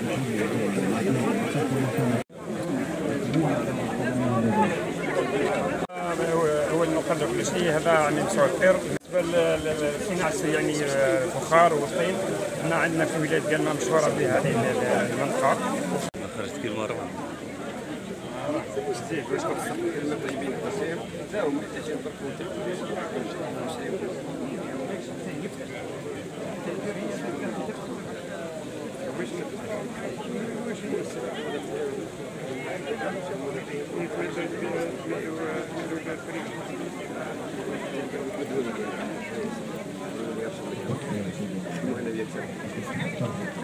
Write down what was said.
هو المقرر كل شيء هذا يعني متوفر. بالنسبه للصناعه يعني الفخار والطين، احنا عندنا في ولايه قلمه مشهوره بهذه المنطقه. خرجت كل مره Thank you.